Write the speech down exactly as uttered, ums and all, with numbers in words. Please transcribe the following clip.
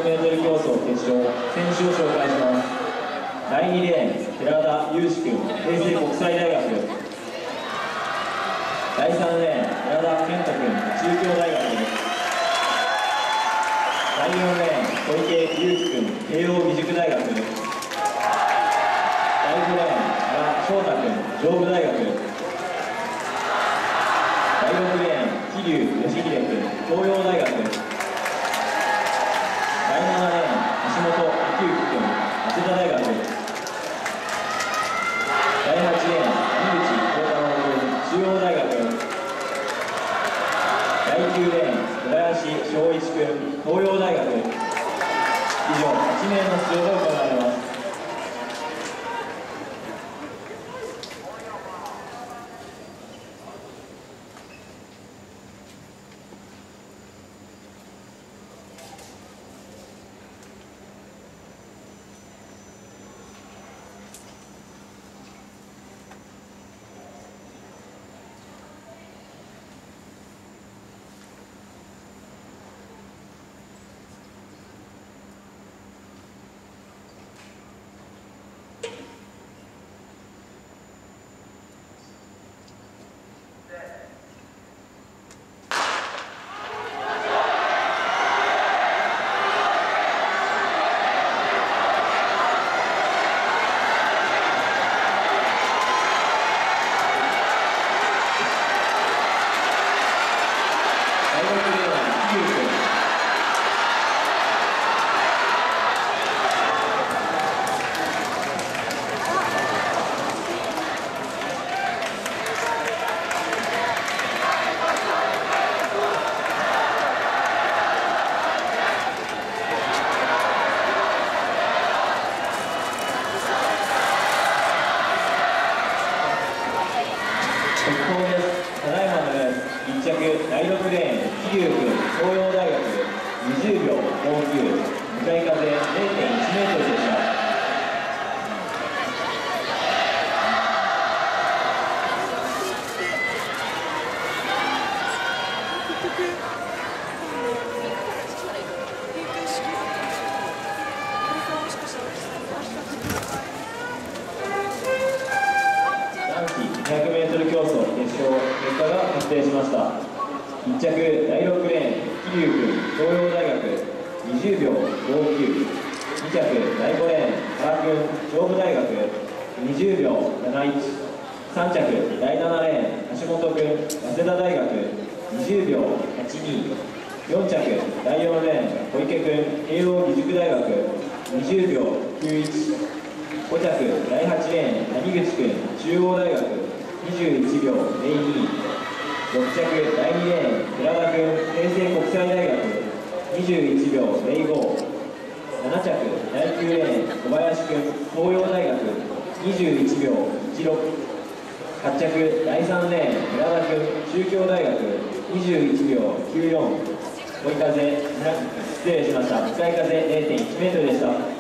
ひゃくメートル 競争決勝、選手を紹介します。だいにレーン、寺田祐志君、平成国際大学。だいさんレーン、寺田健太君、中京大学。だいよんレーン、小池祐希君、慶応義塾大学。だいごレーン、原翔太君、上武大学。だいろくレーン、桐生義秀君、東洋大学。だいななレーン、橋本昭之君、早稲田大学。だいはちレーン、谷口幸太郎君、中央大学。だいきゅうレーン、小林翔一君、東洋大学。以上、はちめいの出場が行われます。だいろくレーン、桐生君、東洋大学、にじゅうびょうごきゅう、向かい風 れいてんいちメートルでした。男子にひゃくメートル 競争決勝、結果が確定しました。いっちゃく、だいろくレーン、桐生君、東洋大学、にじゅうびょうごきゅう。にちゃく、だいごレーン、原君、上武大学、にじゅうびょうなないち。さんちゃく、だいななレーン、橋本君、早稲田大学、にじゅうびょうはちに。よんちゃく、だいよんレーン、小池君、慶応義塾大学、にじゅうびょうきゅういち。ごちゃく、だいはちレーン、谷口君、中央大学、にじゅういちびょうぜろに。ろくちゃく、だいにレーン、寺田君、平成国際大学、にじゅういちびょうぜろご。ななちゃく、だいきゅうレーン、小林君、東洋大学、にじゅういちびょういちろく。はちちゃく、だいさんレーン、寺田君、中京大学、にじゅういちびょうきゅうよん。追い風、失礼しました。向かい風 れいてんいちメートルでした。